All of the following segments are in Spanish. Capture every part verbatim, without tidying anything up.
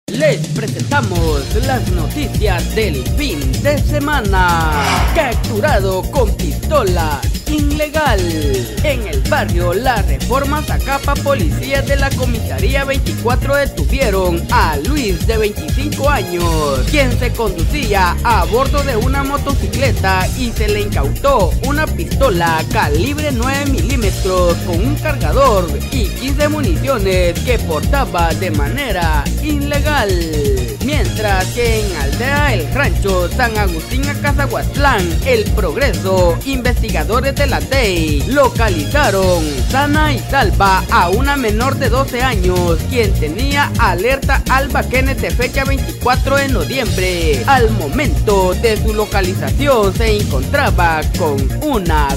Les presentamos las noticias del fin de semana. Capturado con pistola ilegal. En el barrio La Reforma, Zacapa, policías de la comisaría veinticuatro detuvieron a Luis, de veinticinco años, quien se conducía a bordo de una motocicleta y se le incautó una pistola calibre nueve milímetros con un cargador y quince municiones que portaba de manera ilegal. Mientras que en Aldea El Rancho, San Agustín, Acazahuatlán, El Progreso, investigadores de la D E I localizaron sana y salva a una menor de doce años, quien tenía alerta Alba Kenneth de fecha veinticuatro de noviembre. Al momento de su localización se encontraba con una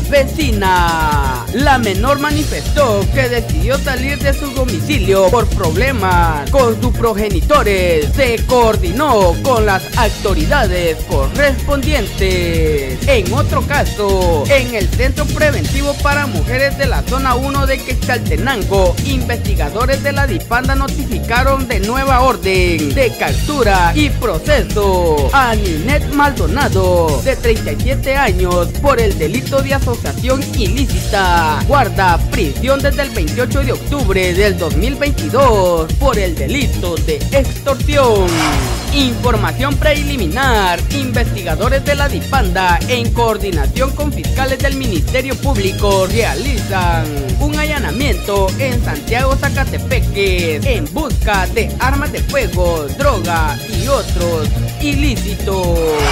vecina. La menor manifestó que decidió salir de su domicilio por problemas con sus progenitores. Se coordinó con las autoridades correspondientes. En otro caso, en el Centro Preventivo para Mujeres de la Zona uno de Quetzaltenango, investigadores de la Dipanda notificaron de nueva orden de captura y proceso a Ninette Maldonado, de treinta y siete años, por el delito de asociación ilícita. Guarda prisión desde el veintiocho de octubre del dos mil veintidós por el delito de extorsión. Información preliminar: investigadores de la Dipanda, en coordinación con fiscales del Ministerio Público, realizan un allanamiento en Santiago Zacatepeques en busca de armas de fuego, droga y otros ilícitos.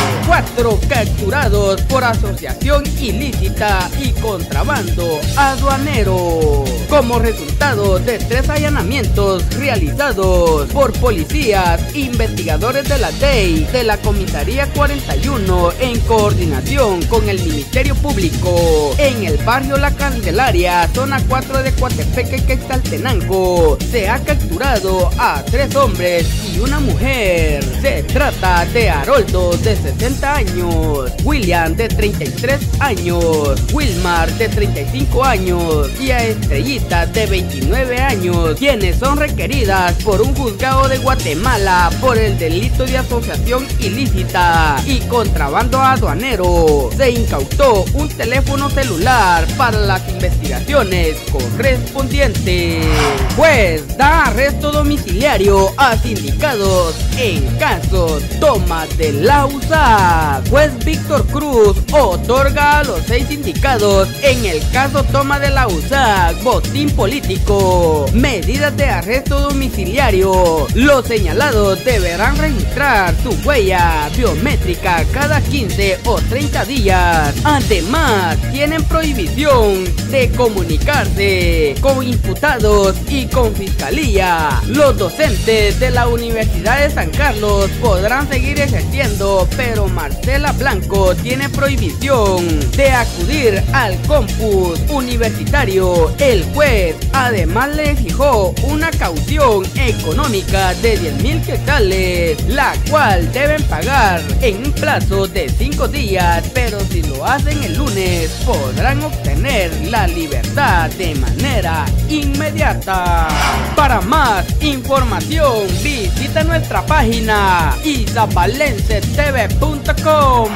Cuatro capturados por asociación ilícita y contrabando aduanero. Como resultado de tres allanamientos realizados por policías, investigadores de la D E I de la comisaría cuarenta y uno, en coordinación con el Ministerio Público, en el barrio La Candelaria, zona cuatro de Coatepeque, Quetzaltenango, se ha capturado a tres hombres y una mujer. Se trata de Haroldo, de sesenta años, William, de treinta y tres años, Wilmar, de treinta y cinco años, y a Estrellita, de veintinueve años, quienes son requeridas por un juzgado de Guatemala por el delito de asociación ilícita y contrabando aduanero. Se incautó un teléfono celular para las investigaciones correspondientes. Juez da arresto domiciliario a sindicados en casos toma de la U S A C. Juez Víctor Cruz otorga a los seis sindicados en el caso toma de la U S A C botín político medidas de arresto domiciliario. Los señalados deberán registrar su huella biométrica cada quince o treinta días. Además, tienen prohibición de comunicarse con imputados y con fiscalía. Los docentes de la Universidad de San Carlos podrán seguir ejerciendo, pero Marcela Blanco tiene prohibición de acudir al campus universitario. El juez además le fijó una caución económica de diez mil quetzales, la cual deben pagar en un plazo de cinco días, pero si lo hacen el lunes podrán obtener la libertad de manera inmediata. Para más información visita nuestra página izapalense t v punto com.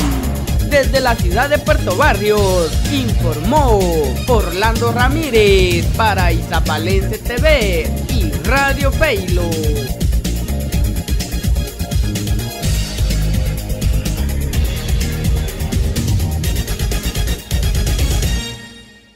Desde la ciudad de Puerto Barrios informó Orlando Ramírez para Izapalense T V y Radio Feilo.